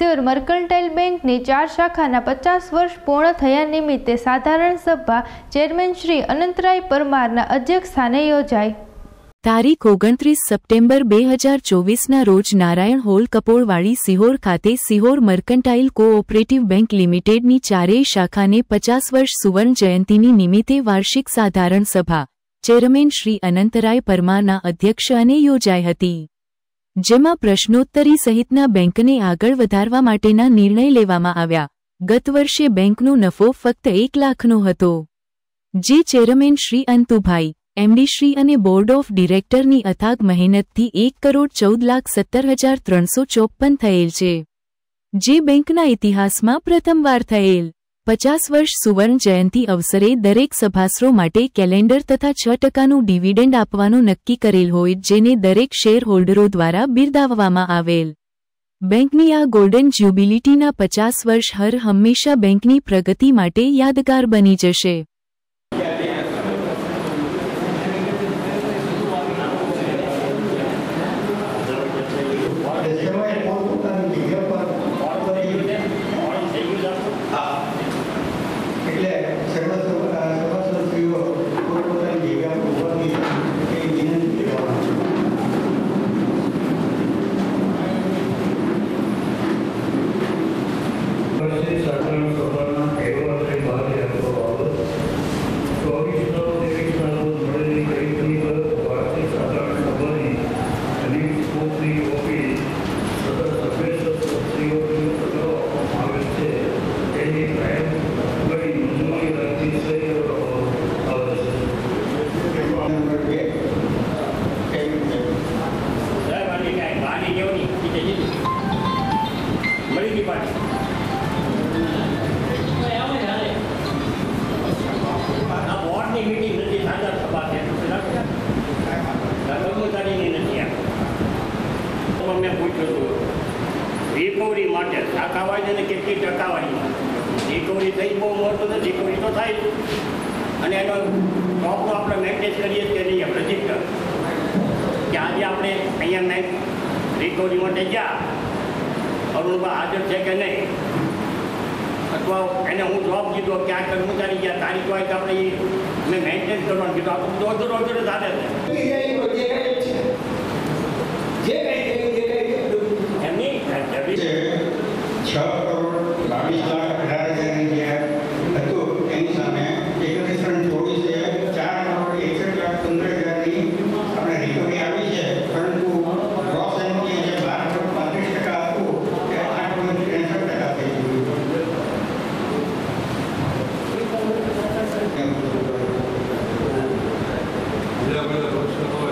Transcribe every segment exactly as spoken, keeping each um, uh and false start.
Sihor mercantile બેંકની ચાર શાખાના પચાસ વર્ષ પૂર્ણ થયા નિમિત્તે સાધારણ સભા ચેરમેન શ્રી અનંતરાય પરમારના અધ્યક્ષ સ્થાને યોજાઈ। તારીખ ઓગણત્રીસ સપ્ટેમ્બર બે હજાર ચોવીસના રોજ નારાયણ હોલ કપોળવાડી સિહોર ખાતે સિહોર મર્કન્ટાઇલ કોઓપરેટિવ બેંક લિમિટેડની ચારેય શાખાને પચાસ વર્ષ સુવર્ણ જયંતિની નિમિત્તે વાર્ષિક સાધારણ સભા ચેરમેન શ્રી અનંતરાય પરમારના અધ્યક્ષ અને યોજાઈ હતી, જેમાં પ્રશ્નોત્તરી સહિતના બેંકને આગળ વધારવા માટેના નિર્ણય લેવામાં આવ્યા। ગત વર્ષે બેંકનો નફો ફક્ત એક લાખનો હતો, જે ચેરમેન શ્રી અંતુભાઈ, એમડી શ્રી અને બોર્ડ ઓફ ડિરેક્ટરની અથાગ મહેનતથી એક કરોડ ચૌદ લાખ સત્તર હજાર ત્રણસો ચોપન થયેલ છે, જે બેંકના ઇતિહાસમાં પ્રથમવાર થયેલ। પચાસ વર્ષ સુવર્ણ જયંતિ અવસરે દરેક સભાસરો માટે કેલેન્ડર તથા છ ટકાનું ડિવિડન્ડ આપવાનું નક્કી કરેલ હોય, જેને દરેક શેર હોલ્ડરો દ્વારા બિરદાવવામાં આવેલ। બેંકની આ ગોલ્ડન જ્યુબિલિટીના પચાસ વર્ષ હર હંમેશા બેંકની પ્રગતિ માટે યાદગાર બની જશે। रिकवरी शाखावाड़ी કેટલી ટકાવાળીમાં રિકવરી થઈ બહુ મોટું તો રિકવરી તો થાય અને એનો ટોપનો આપણે મેન્ટેન કરીએ કે નહીં રજીસ્ટર કે આજે આપણે અહીંયા મેં રિકવરી માટે ગયા અરુણભાઈ હાજર છે કે નહીં, અથવા એને હું જવાબ દીધો કે આ કર્મચારી ગયા તારીખ હોય તો આપણે મેં મેન્ટેન કરવાનું કીધું આપણે દોઢ દોઢ દોઢ ચાલે છે। છ કરોડ બાવીસ લાખ અઢાર હજારની જે હતું એની સામે એકત્રીસ રન ચોવીસે ચાર કરોડ એકસઠ લાખ પંદર હજારની આપણે રિકવરી આવી છે, પરંતુ ગ્રોસ એનપીએ જે બાર કરોડ પાંત્રીસ ટકા હતું એ આઠ કરોડ ત્રેસઠ ટકા થઈ ગયું।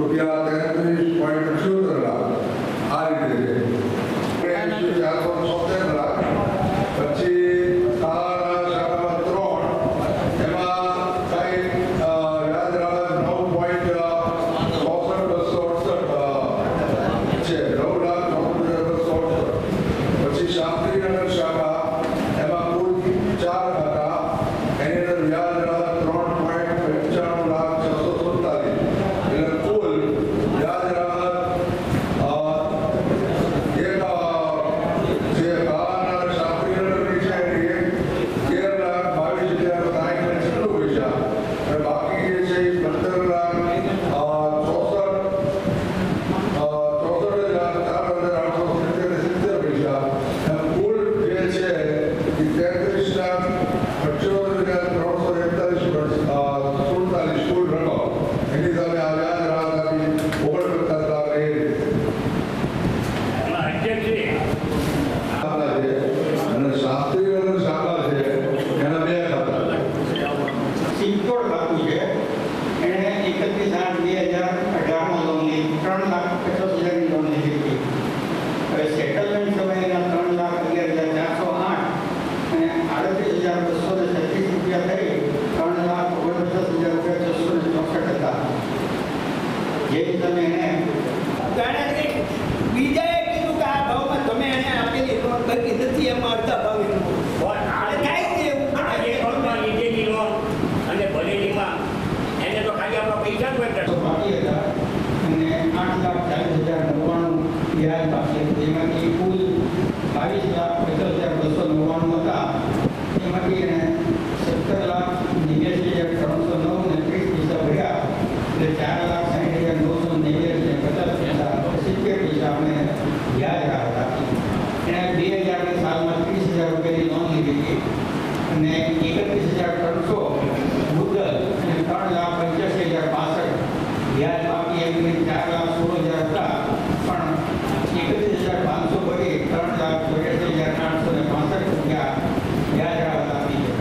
રૂપિયા તેત્રીસ પોઈન્ટ અઠ્યોતેર લાખ આ રીતે છે ચારસો છોતેર લાખ. પછી શાળાના શાળામાં ત્રણ એમાં કઈ યાદ રાખે નવ પોઈન્ટ ચોસઠ બસો અડસઠ છે નવ લાખ ચોસઠ હજાર બસો અડસઠ. પછી શાંતિનગર શાખા એમાં કુલ ચાર હતા એની અંદર વ્યાજ રાહત ત્રણ પોઈન્ટ પંચાણું લાખ છસો સુડતાલીસ. એટલે કુલ વ્યાજ રાહત એક જે બાવાના શાંતિનગરની છે એની તેર લાખ બાવીસ હજાર સાઠ ને છન્નું પૈસા અને બાકી જે છે એ પંદર લાખ ચોસઠ ચોસઠ હજાર ચાર હજાર આઠસો સિત્તેર સિત્તેર પૈસા. કુલ જે છે એ તેત્રીસ લાખ અઠ્યોતેર હજાર ત્રણસો એકતાલીસ સુડતાલીસ કુલ રકમ. એની સામે આ વ્યાજ રાહત આપી ઓગણપચાસ લાખ એ એમાં અધ્યક્ષ છે શાખા છે અને શાસ્ત્રીનગર શાખા છે એના બે ખાતા. સિંચોડ બાપુ છે એણે એકત્રીસ આઠ બે હજાર અઢારમાં લોન લીધી ત્રણ લાખ પચાસ હજારની લોન લીધી હતી. હવે સેટલમેન્ટ સમયે એના ત્રણ લાખ અગિયાર હજાર ચારસો આઠ અને આડત્રીસ હજાર બસો ને છત્રીસ રૂપિયા થઈ ત્રણ લાખ ઓગણપચાસ હજાર રૂપિયા છસો ને ચોસઠ હતા. જે તમે એને બીજાએ કીધું કે આ ભાવમાં તમે એને આપેલી લોન બાકી નથી એમાં અડધા ભાવે થાય જ એવું આ જે લોનમાં લીધેલી લોન અને ભરેલીમાં એને તો ખાલી આપણા પૈસા જ હોય. બાકી હતા અને આઠ લાખ ચાલીસ હજાર નવ્વાણું વ્યાજ બાકી હતું. એમાંથી કુલ બાવીસ લાખ પચાસ હજાર બસો નવ્વાણું હતા. એમાંથી એને સત્તર લાખ નેવ્યાસી હજાર ત્રણસો નવ ને ત્રીસ પૈસા ભર્યા એટલે ચાર લાખ સાઠ હજાર નવસો નેવ્યાસી પચાસ પૈસા સિત્તેર પૈસા અમે વ્યાજ રાહત આપી. એણે બે હજારની સાલમાં ત્રીસ હજાર રૂપિયાની લોન લીધી હતી અને એકત્રીસ હજાર ત્રણસો મુદલ અને ત્રણ લાખ પંચ્યાસી હજાર પાસઠ વ્યાજ બાકી એમને ચાર લાખ સોળ હજાર હતા પણ એકત્રીસ હજાર પાંચસો ભરી ત્રણ લાખ ચોર્યાસી હજાર આઠસો ને પાસઠ રૂપિયા વ્યાજ રાહત આપી છે.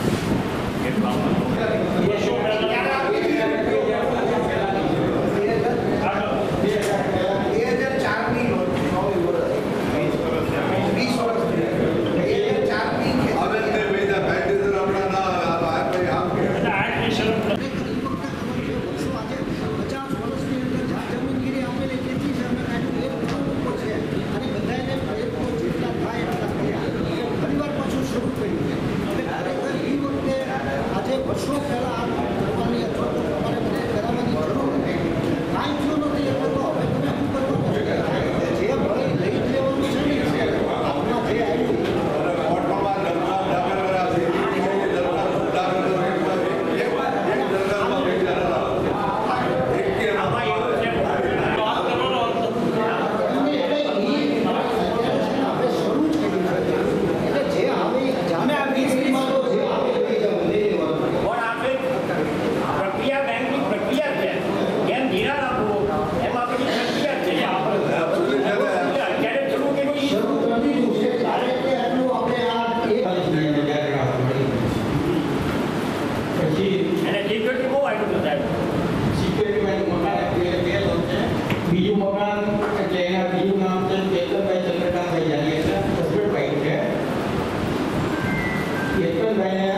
બીજું મકાન એટલે એના બીજું નામ છે કેતનભાઈ ચંદ્રકાંતભાઈ જાની એટલે હસબન્ડભાઈ છે. કેતનભાઈને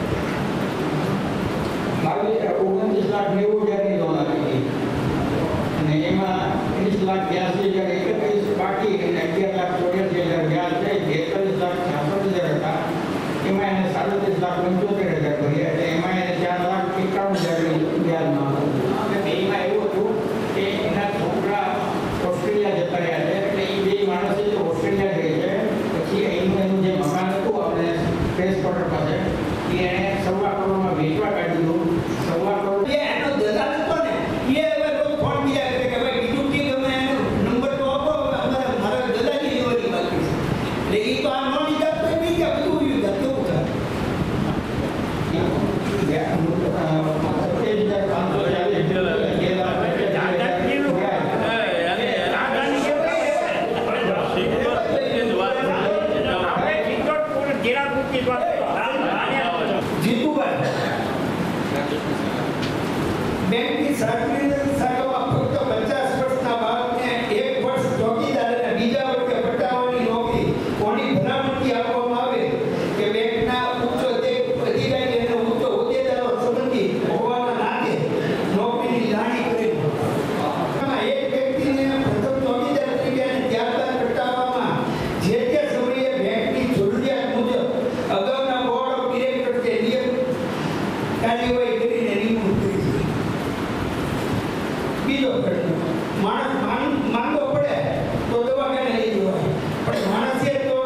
બાવીસ ઓગણત્રીસ લાખ નેવું હજારની લોન આપી હતી અને એમાં ત્રીસ લાખ બ્યાસી હજાર એકત્રીસ બાકી અને અગિયાર લાખ ચોર્યાસી હજાર વ્યાજ થઈ બેતાલીસ લાખ છાસઠ હજાર હતા. એમાં એને સાડત્રીસ લાખ પંચોતેર હજાર ભર્યા એટલે એમાં એને ચાર લાખ એકાવન હજારની વ્યાજમાં હતું. અને બેમાં એવું હતું કે એના છોકરા ઓસ્ટ્રેલિયા જતા રહ્યા છે એટલે એ બે માણસે તો ઓસ્ટ્રેલિયા રહે છે. પછી એનું એનું જે મકાન હતું આપણે પ્રેસ ક્વાર્ટર પાસે એ એણે સવા કરોડમાં વેચવા કાઢ્યું. સવા કરોડ એનો દલાલ હતો ને એ હવે રોજ ફોન બીજા કરે કે ભાઈ બીજું કે તમે એનો નંબર તો આપો અમારા મારા દલાલી લેવાની બાકી છે બીજો પ્રશ્ન, માણસ માન- માંદો પડે તો દવાખાને લઈ જવાય, પણ માણસે તો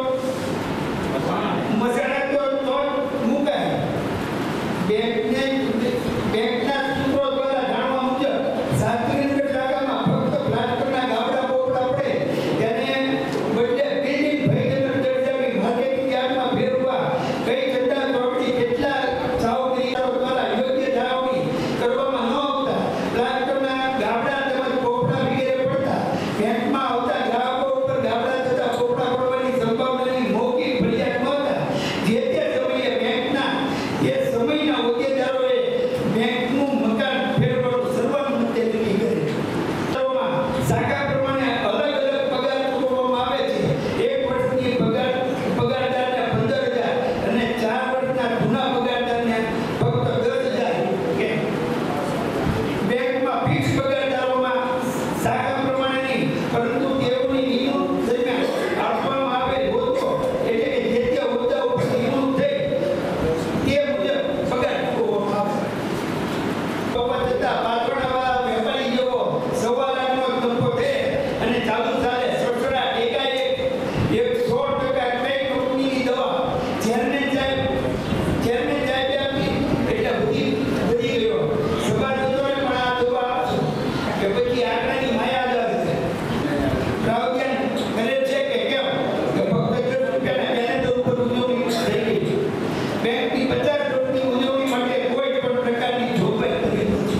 મસાલા તો તો મુકાય. બેંકને બેંકના સૂત્રો દ્વારા જાણવા મુજબ સાતત્રીસ ટકામાં ફક્ત પ્લાસ્ટિકના ગાબડા બોકડા પડે તેને બદલે બિલ્ડિંગ ભયજનક દર્જાની માર્કેટિંગ યાર્ડમાં ફેરવવા કઈ ઘટના ચોકડી કેટલા સાવચેતીઓ દ્વારા યોગ્ય જાળવણી કરવામાં ન આવતા પ્લાસ્ટિકના ગાબડા તેમજ પોપડા વગેરે પડતા બેંકમાં આવતા ગ્રાહકો ઉપર ગાબડા તથા પોપડા પડવાની સંભાવનાની મૌખિક ફરિયાદ નોંધતા જે તે સમયે બેંકના જે સમયના હોદ્દેદારોએ બેંકનું મકાન ફેરવવાનું સર્વાનુમતે નક્કી કરે. શાખા પ્રમાણે અલગ અલગ પગાર ચૂકવવામાં આવે છે. એક વર્ષની પગાર પગારદારને પંદર હજાર અને ચાર વર્ષના જૂના પગારદારને ફક્ત દસ હજાર. કે બેંકમાં ફિક્સ પગારદારોમાં શાખા પ્રમાણે નહીં, પરંતુ તેઓની નિમણૂક દરમિયાન આપવામાં આવેલ હોદ્દો એટલે કે જે તે હોદ્દા ઉપર નિમણૂક થઈ તે મુજબ પગાર ચૂકવવામાં આવે. હોવા છતાં પાછળવાળા વેપારી જેવો સવા લાખનો નફો થયે અને ચાલુ સાલે સડસડાટ એકાએક એક સો ટકા કઈ કંપનીની દવા ચેરમેન સાહેબ ચેરમેન સાહેબે આપી એટલે વધી વધી ગયો. સભાસદોને પણ આ દવા આપશું કે પછી આંકડાની માયા જ છે. પ્રાવધાન કરે છે કે કેમ કે ફક્ત દસ રૂપિયાના બેલેન્સ ઉપર ઉજવણી થઈ ગઈ છે. બેંકની પચાસ વર્ષની ઉજવણી માટે કોઈ પણ પ્રકારની જોગવાઈ કરી નથી.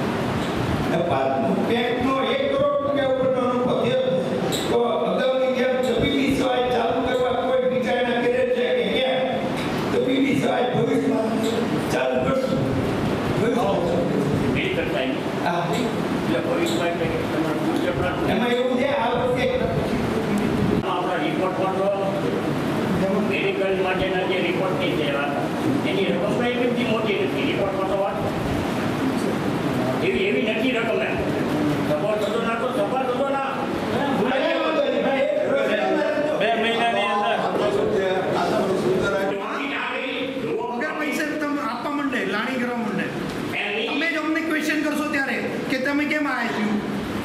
બેંકનો એક કરોડ રૂપિયા ઉપરનો નફો થયો તો અગાઉની જેમ તબીબી સહાય ચાલુ કરવા કોઈ વિચારણા કરે છે કે કેમ? તબીબી સહાય ભવિષ્યમાં ચાલુ કરશું. ભવિષ્યમાં. મેડિકલ ટાઈમ હા. એટલે ભવિષ્યમાં એટલે કે તમારું future plan છે. એમાં એવું છે આ વખતે આપણા રિપોર્ટમાં તો મેડિકલ માટેના જે રિપોર્ટની સેવા એની રકમ પણ એટલી મોટી નથી. રિપોર્ટમાં તો વાત એવી એવી નથી રકમ એમ. સપોઝ થતો ના તો સફળ થતો ના બે મહિનાની અંદર વગર પૈસે તમે આપવા માંડે, લાણી કરવા માંડે. તમે જ અમને ક્વેશ્ચન કરશો ત્યારે કે તમે કેમ આપ્યું,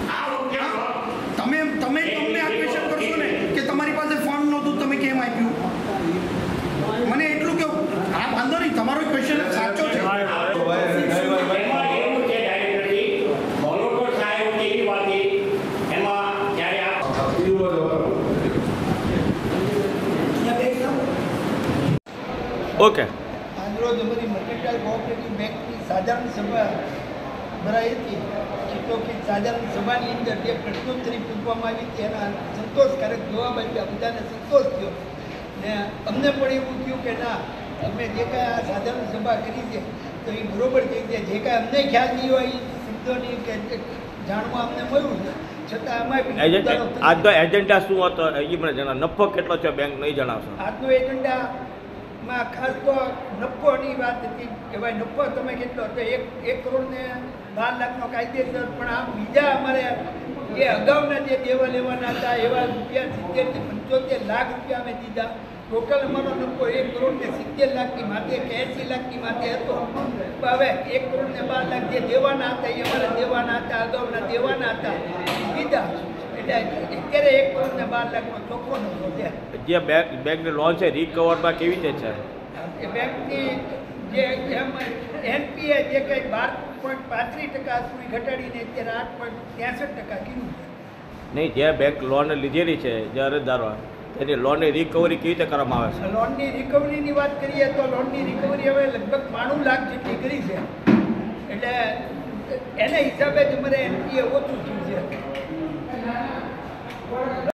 તમે તમે જ અમને આ ક્વેશ્ચન કરશો ને કે તમારી પાસે ફંડ નહોતું તમે કેમ આપ્યું. મને એટલું કે આ વાંધો નહીં, તમારો ક્વેશ્ચન સાચો છે. એમાં એવું છે ડાયરેક્ટલી મોનોટોર સાહેબ એવી વાત એમાં જ્યારે આ ઓકે આજરોજ અમારી મર્કેન્ટાઇલ કોઓપરેટિવ બેંકની સાધારણ સભા ભરાઈ હતી. કે સાધારણ સભાની અંદર જે પ્રશ્નોત્તરી પૂછવામાં આવી હતી એના સંતોષકારક જવાબ આપ્યા, બધાને સંતોષ થયો ને અમને પણ એવું થયું કે ના અમે જે કાંઈ આ સાધારણ સભા કરી છે તો એ બરોબર થઈ છે. જે કાંઈ અમને ખ્યાલ નહીં હોય એ શબ્દોની કે જાણવા અમને મળ્યું છે છતાં અમારે આજનો એજન્ડા શું હતો એ મને જણાવો. નફો કેટલો છે બેંક નહીં જણાવશો? આજનો એજન્ડામાં ખાસ તો નફોની વાત હતી કે ભાઈ નફો તમે કેટલો તો એક એક કરોડ ને બાર લાખનો કાયદેસર, પણ આ બીજા અમારે જે અગાઉના જે દેવા લેવાના હતા એવા રૂપિયા સિત્તેર થી પંચોતેર લાખ રૂપિયા અમે દીધા. ટોટલ અમારો નફો એક કરોડ ને સિત્તેર લાખની માથે કે એસી લાખની માથે હતો. હવે એક કરોડ ને બાર લાખ જે દેવાના હતા એ અમારા દેવાના હતા, અગાઉના દેવાના હતા એ દીધા. એટલે અત્યારે એક કરોડ ને બાર લાખનો ચોખ્ખો નફો છે. જે બેંક બેંકની લોન છે રિકવરમાં કેવી રીતે છે? એ બેંકની જે એમ એનપીએ જે કંઈ બાર પોઈન્ટ પાંત્રીસ ટકા સુધી ઘટાડીને અત્યારે આઠ પોઈન્ટ ત્રેસઠ ટકા કીધું છે. નહીં, જે બેંક લોન લીધેલી છે જે અરજદારો એની લોનની રિકવરી કેવી રીતે કરવામાં આવે છે? લોનની રિકવરીની વાત કરીએ તો લોનની રિકવરી હવે લગભગ બાણું લાખ જેટલી કરી છે. એટલે એના હિસાબે જ અમારે એનપીએ ઓછું થયું છે.